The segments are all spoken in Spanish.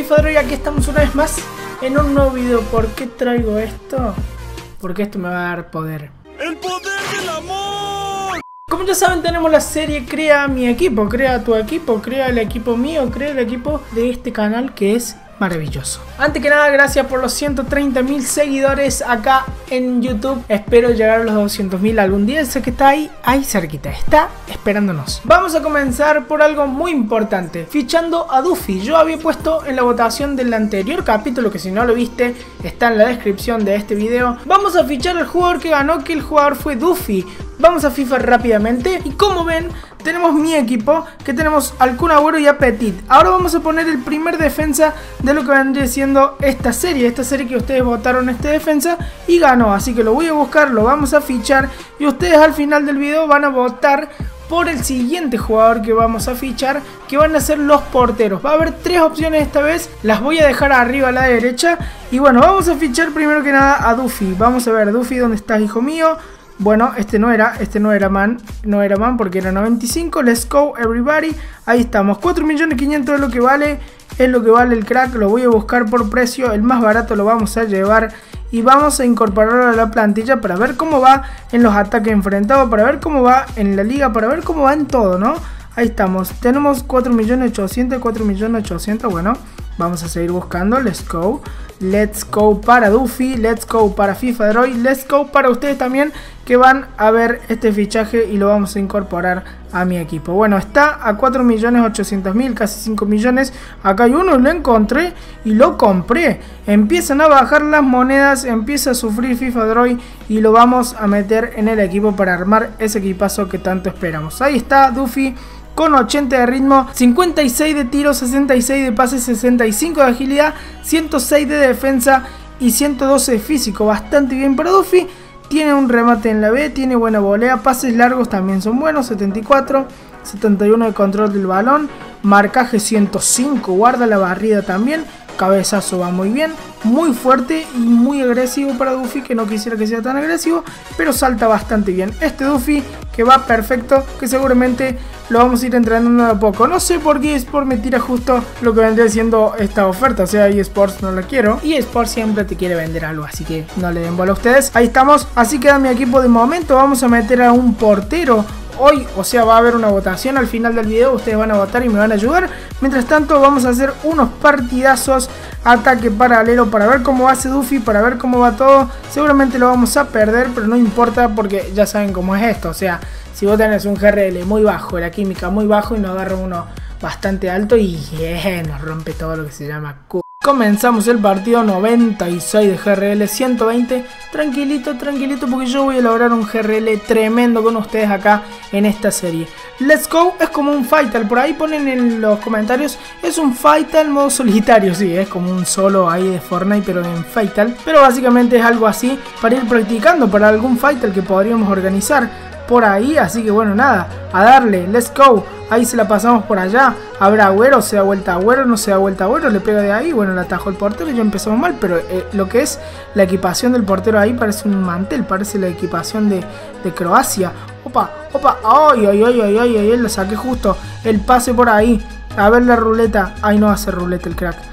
FIFADroid, aquí estamos una vez más en un nuevo video. ¿Por qué traigo esto? Porque esto me va a dar poder. ¡El poder del amor! Como ya saben, tenemos la serie Crea mi equipo, crea tu equipo, crea el equipo mío, crea el equipo de este canal que es maravilloso. Antes que nada, gracias por los 130.000 seguidores acá en YouTube. Espero llegar a los 200.000 algún día. Sé que está ahí cerquita, está esperándonos. Vamos a comenzar por algo muy importante, fichando a Duffy. Yo había puesto en la votación del anterior capítulo, que si no lo viste está en la descripción de este video. Vamos a fichar al jugador que ganó, que el jugador fue Duffy. Vamos a FIFA rápidamente y como ven tenemos mi equipo, que tenemos al Kun Agüero y a Petit. Ahora vamos a poner el primer defensa de lo que vendría siendo esta serie que ustedes votaron este defensa y ganó. Así que lo voy a buscar, lo vamos a fichar y ustedes al final del video van a votar por el siguiente jugador que vamos a fichar, que van a ser los porteros. Va a haber tres opciones esta vez, las voy a dejar arriba a la derecha. Y bueno, vamos a fichar primero que nada a Duffy. Vamos a ver, Duffy, ¿dónde estás, hijo mío? Bueno, este no era man porque era 95. Let's go everybody. Ahí estamos, 4.500.000 es lo que vale. Es lo que vale el crack, lo voy a buscar por precio. El más barato lo vamos a llevar y vamos a incorporarlo a la plantilla para ver cómo va en los ataques enfrentados, para ver cómo va en la liga, para ver cómo va en todo, ¿no? Ahí estamos, tenemos 4.800.000, bueno, vamos a seguir buscando. Let's go para Duffy, let's go para FIFADroid, let's go para ustedes también que van a ver este fichaje y lo vamos a incorporar a mi equipo. Bueno, está a 4.800.000, casi 5 millones. Acá hay uno, lo encontré y lo compré. Empiezan a bajar las monedas, empieza a sufrir FIFADroid y lo vamos a meter en el equipo para armar ese equipazo que tanto esperamos. Ahí está Duffy, con 80 de ritmo, 56 de tiro, 66 de pase, 65 de agilidad, 106 de defensa y 112 de físico. Bastante bien para Duffy. Tiene un remate en la B, tiene buena volea, pases largos también son buenos, 74, 71 de control del balón, marcaje 105, guarda la barrida también. Cabezazo va muy bien, muy fuerte y muy agresivo para Duffy, que no quisiera que sea tan agresivo, pero salta bastante bien. Este Duffy que va perfecto, que seguramente lo vamos a ir entrenando de a poco. No sé por qué eSports me tira justo lo que vendría siendo esta oferta, o sea, eSports no la quiero. Y eSports siempre te quiere vender algo, así que no le den bola a ustedes. Ahí estamos, así queda mi equipo de momento. Vamos a meter a un portero hoy, o sea, va a haber una votación al final del video, ustedes van a votar y me van a ayudar. Mientras tanto vamos a hacer unos partidazos, ataque paralelo, para ver cómo hace Duffy, para ver cómo va todo. Seguramente lo vamos a perder, pero no importa porque ya saben cómo es esto. O sea, si vos tenés un GRL muy bajo, la química muy bajo y nos agarra uno bastante alto y nos rompe todo lo que se llama Q. Comenzamos el partido, 96 de GRL, 120, tranquilito porque yo voy a lograr un GRL tremendo con ustedes acá en esta serie. Let's go, es como un Fatal, por ahí ponen en los comentarios, es un Fatal modo solitario, sí, es como un solo ahí de Fortnite pero en Fatal. Pero básicamente es algo así para ir practicando para algún Fatal que podríamos organizar por ahí, así que bueno, nada, a darle, let's go. Ahí se la pasamos por allá. Habrá Agüero, se da vuelta Agüero, no se da vuelta Agüero, le pega de ahí, bueno, le atajó el portero y ya empezamos mal, pero lo que es la equipación del portero ahí parece un mantel, parece la equipación de Croacia. Opa, ay, lo saqué justo, el pase por ahí, a ver la ruleta, ay, no hace ruleta el crack,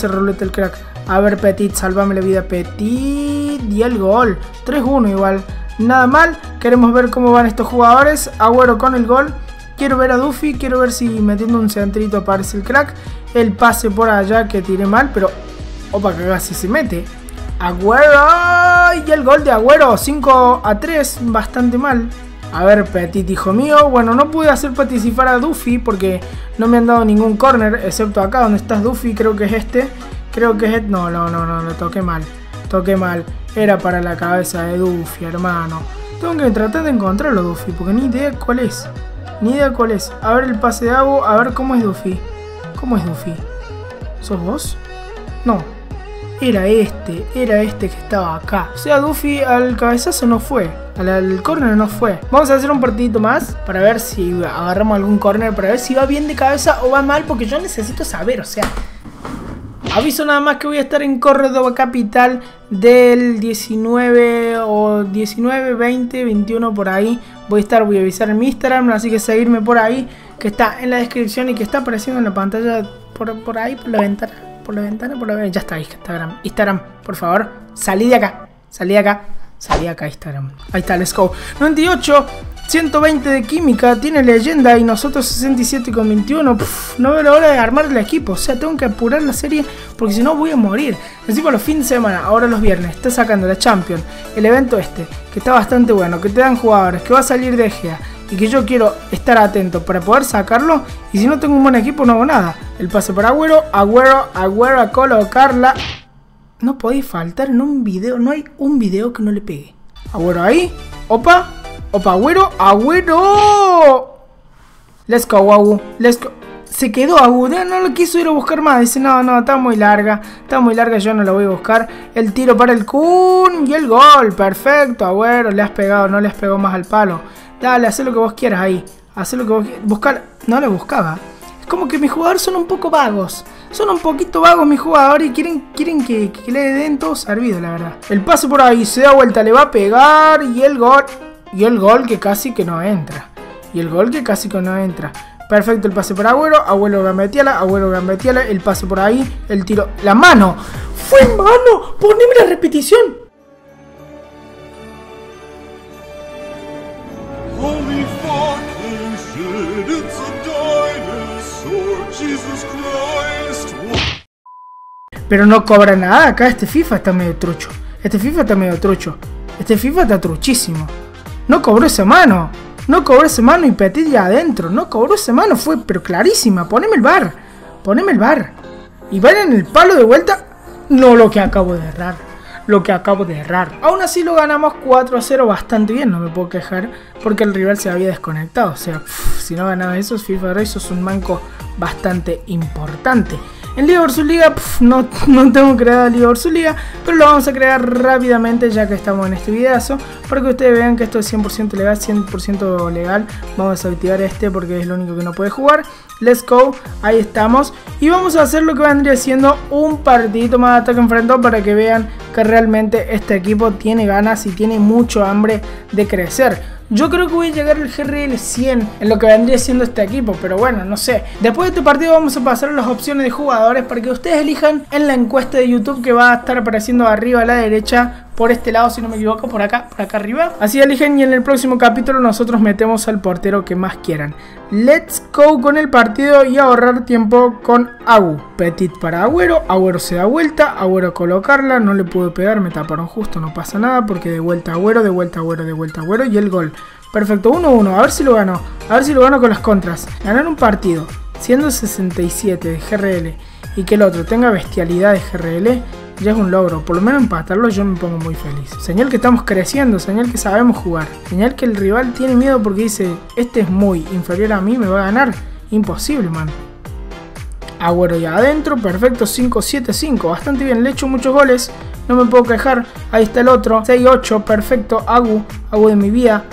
a ver Petit, salvame la vida Petit, y el gol, 3-1 igual, nada mal. Queremos ver cómo van estos jugadores. Agüero con el gol. Quiero ver a Duffy, quiero ver si metiendo un centrito aparece el crack. El pase por allá que tiré mal, pero opa, que casi se mete. Agüero, y el gol de Agüero, 5-3, bastante mal. A ver, Petit, hijo mío. Bueno, no pude hacer participar a Duffy porque no me han dado ningún corner, excepto acá donde estás Duffy, creo que es este. No, toqué mal. Era para la cabeza de Duffy, hermano. Tengo que tratar de encontrarlo, Duffy, porque ni idea cuál es. A ver el pase de agua, a ver cómo es Duffy. ¿Sos vos? No. Era este que estaba acá. O sea, Duffy al cabezazo no fue. Al córner no fue. Vamos a hacer un partidito más para ver si agarramos algún córner, para ver si va bien de cabeza o va mal, porque yo necesito saber, o sea. Aviso nada más que voy a estar en Córdoba capital del 19 o 19, 20, 21 por ahí. Voy a avisar en mi Instagram, así que seguirme por ahí, que está en la descripción y que está apareciendo en la pantalla por ahí, por la ventana. por la ventana, por la ventana. Ya está, Instagram. Instagram, por favor, salí de acá. Salí de acá. Salí de acá, Instagram. Ahí está, let's go. 98, 120 de química, tiene leyenda y nosotros 67 con 21. No veo la hora de armar el equipo. O sea, tengo que apurar la serie porque si no voy a morir. Encima los fines de semana, ahora los viernes, está sacando la Champions, el evento este, que está bastante bueno, que te dan jugadores, que va a salir de Egea y que yo quiero estar atento para poder sacarlo. Y si no tengo un buen equipo no hago nada. El pase para Agüero a colocarla. No podéis faltar en un video, no hay un video que no le pegue. Agüero ahí, opa, Agüero. Let's go, Agu, let's go. Se quedó Agu, no lo quiso ir a buscar más. Dice, no, está muy larga, yo no la voy a buscar. El tiro para el Kun y el gol, perfecto, Agüero, le has pegado, no le has pegado más al palo. Dale, haz lo que vos quieras ahí, haz lo que vos quieras. Buscar, no le buscaba. Es como que mis jugadores son un poco vagos. Son un poquito vagos mis jugadores y quieren que le den todo servido, la verdad. El pase por ahí, se da vuelta, le va a pegar y el gol. Y el gol que casi que no entra. Perfecto, el pase para Agüero gambeteala, el pase por ahí, el tiro. ¡La mano! ¡Fue mano! ¡Poneme la repetición! Holy fucking shit, it's a dinosaur, Jesus Christ. Pero no cobra nada acá, este FIFA está medio trucho. Este FIFA está truchísimo. No cobró esa mano y Petit ya adentro. No cobró esa mano, fue pero clarísima. Poneme el VAR. Y van en el palo de vuelta. No lo que acabo de errar. Aún así lo ganamos 4-0 bastante bien, no me puedo quejar, porque el rival se había desconectado. O sea, si no ganaba eso, FIFA Rey sos un manco bastante importante. En Liga vs Liga, no tengo creada Liga vs Liga, pero lo vamos a crear rápidamente ya que estamos en este videazo, para que ustedes vean que esto es 100% legal, 100% legal. Vamos a desactivar este porque es lo único que no puede jugar. Let's go, ahí estamos. Y vamos a hacer lo que vendría siendo un partidito más de ataque enfrentado para que vean que realmente este equipo tiene ganas y tiene mucho hambre de crecer. Yo creo que voy a llegar al GRL 100 en lo que vendría siendo este equipo, pero bueno, no sé. Después de este partido vamos a pasar a las opciones de jugadores para que ustedes elijan en la encuesta de YouTube que va a estar apareciendo arriba a la derecha, por este lado si no me equivoco, por acá arriba. Así eligen y en el próximo capítulo nosotros metemos al portero que más quieran. Let's go con el partido y ahorrar tiempo con Agu. Petit para Agüero, Agüero se da vuelta, Agüero a colocarla, no le pude pegar, me taparon justo, no pasa nada porque de vuelta Agüero y el gol. Perfecto, 1-1, a ver si lo gano con las contras. Ganar un partido siendo 67 de GRL y que el otro tenga bestialidad de GRL ya es un logro. Por lo menos empatarlo yo me pongo muy feliz. Señal que estamos creciendo, señal que sabemos jugar, señal que el rival tiene miedo porque dice, este es muy inferior a mí, me va a ganar. Imposible, man. Agüero ya adentro, perfecto, 5-7-5, bastante bien, le he hecho muchos goles, no me puedo quejar. Ahí está el otro, 6-8, perfecto, Agu de mi vida,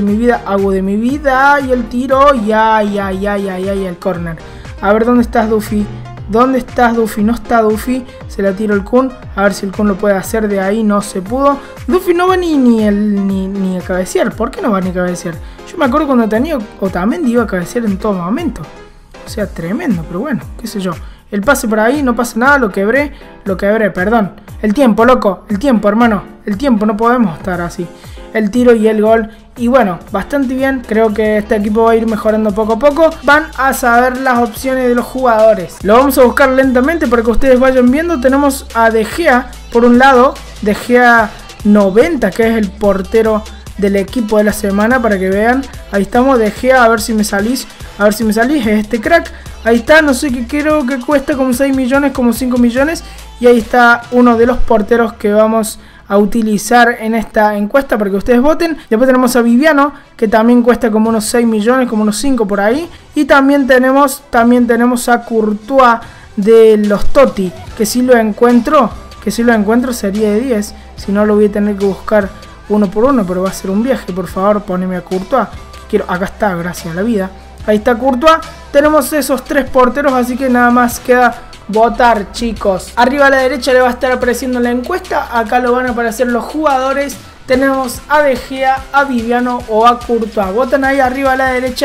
y el tiro, ya, el corner. A ver, ¿dónde estás, Duffy? No está Duffy, se la tiro el Kun, a ver si el Kun lo puede hacer de ahí, no se pudo. Duffy no va ni a cabecear, ¿por qué no va ni a cabecear? Yo me acuerdo cuando tenía Otamendi iba a cabecear en todo momento. O sea, tremendo, pero bueno, qué sé yo. El pase por ahí, no pasa nada, lo quebré, perdón. El tiempo, loco, el tiempo, hermano. El tiempo, no podemos estar así. El tiro y el gol. Y bueno, bastante bien. Creo que este equipo va a ir mejorando poco a poco. Van a saber las opciones de los jugadores. Lo vamos a buscar lentamente para que ustedes vayan viendo. Tenemos a De Gea por un lado. De Gea 90, que es el portero del equipo de la semana, para que vean. Ahí estamos, De Gea, a ver si me salís. Es este crack. Ahí está, no sé qué, creo que cuesta como 6 millones, como 5 millones. Y ahí está uno de los porteros que vamos a utilizar en esta encuesta para que ustedes voten. Después tenemos a Viviano, que también cuesta como unos 6 millones, como unos 5 por ahí. Y también tenemos a Courtois de los Totti, que si lo encuentro sería de 10. Si no, lo voy a tener que buscar uno por uno, pero va a ser un viaje. Por favor, poneme a Courtois. Acá está, gracias a la vida. Ahí está Courtois. Tenemos esos 3 porteros, así que nada más queda votar, chicos. Arriba a la derecha le va a estar apareciendo la encuesta. Acá lo van a aparecer los jugadores. Tenemos a De Gea, a Viviano o a Courtois. Votan ahí arriba a la derecha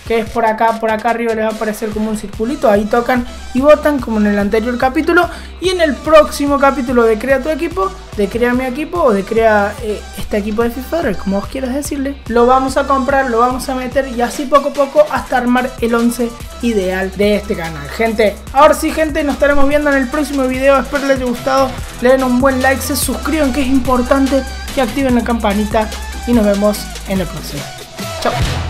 que es por acá arriba les va a aparecer como un circulito, ahí tocan y votan como en el anterior capítulo, y en el próximo capítulo de Crea tu equipo, de Crea mi equipo o de Crea este equipo de FIFA, como vos quieras decirle, lo vamos a comprar, lo vamos a meter y así poco a poco hasta armar el 11 ideal de este canal. Gente, ahora sí gente, nos estaremos viendo en el próximo video, espero les haya gustado, le den un buen like, se suscriban que es importante, que activen la campanita y nos vemos en el próximo. Chao.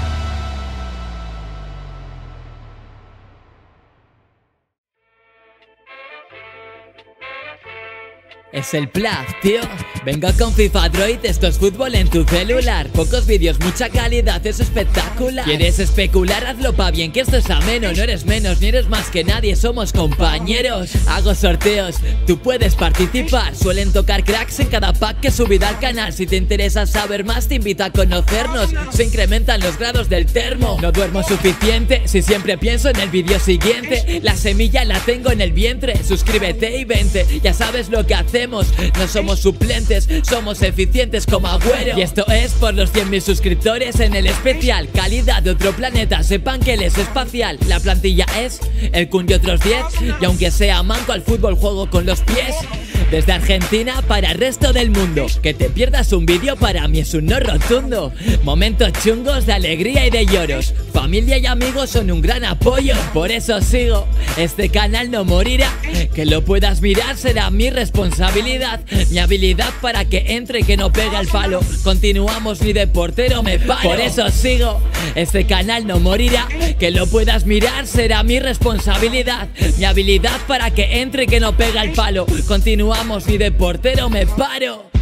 Es el Plug, tío. Venga con FIFA Droid, esto es fútbol en tu celular. Pocos vídeos, mucha calidad, es espectacular. ¿Quieres especular? Hazlo pa' bien, que esto es ameno. No eres menos, ni eres más que nadie, somos compañeros. Hago sorteos, tú puedes participar. Suelen tocar cracks en cada pack que he subido al canal. Si te interesa saber más, te invito a conocernos. Se incrementan los grados del termo. No duermo suficiente, si siempre pienso en el vídeo siguiente. La semilla la tengo en el vientre. Suscríbete y vente, ya sabes lo que hacemos. No somos suplentes, somos eficientes como Agüero. Y esto es por los 100.000 suscriptores en el especial. Calidad de otro planeta, sepan que él es espacial. La plantilla es el Kun y otros 10. Y aunque sea manco al fútbol, juego con los pies. Desde Argentina para el resto del mundo. Que te pierdas un vídeo para mí es un no rotundo. Momentos chungos de alegría y de lloros. Familia y amigos son un gran apoyo. Por eso sigo, este canal no morirá. Que lo puedas mirar será mi responsabilidad. Mi habilidad para que entre y que no pegue el palo. Continuamos ni de portero me paro. Por eso sigo, este canal no morirá. Que lo puedas mirar será mi responsabilidad. Mi habilidad para que entre y que no pegue el palo. Continuamos ni de portero me paro.